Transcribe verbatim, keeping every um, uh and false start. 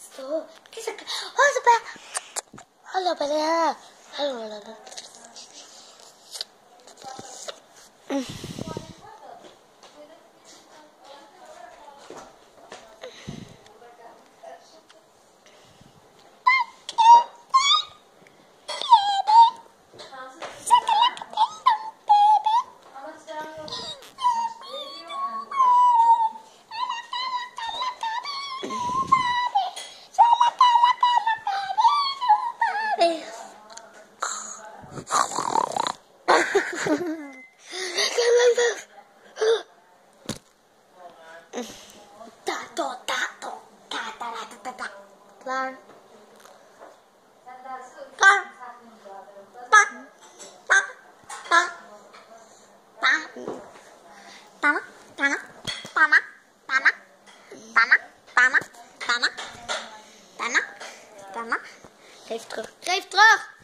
Zo, kies ik. Oh, ze bij. Hallo, bij de. Hallo, hallo. Tato, tato, tata, tata, tata. Klaar. Klaar. Pa, pa, pa, pa. Tama, tama, tama, tama, tama, tama, tama, tama, tama. Geef terug, geef terug.